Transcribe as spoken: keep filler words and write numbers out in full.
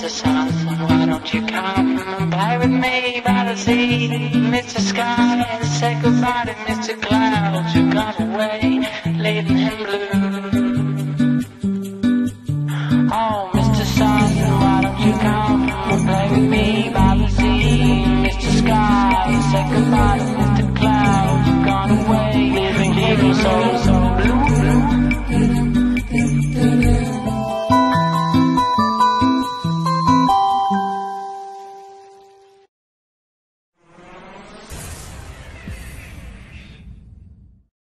Mister Sun, why don't you come and play with me by the sea? Mister Sky, say goodbye to Mister Cloud, you got away, leaving him blue.